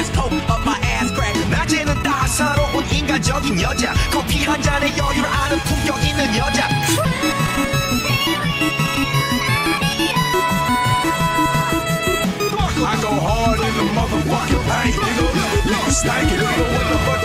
just poke up my ass crack. 낮에는 따사로운 인간적인 여자, 커피 한 잔에 여유를 아는 품격 있는 여자. I go hard in the motherfucking paint, nigga. Nigga stankin', nigga, what the fuck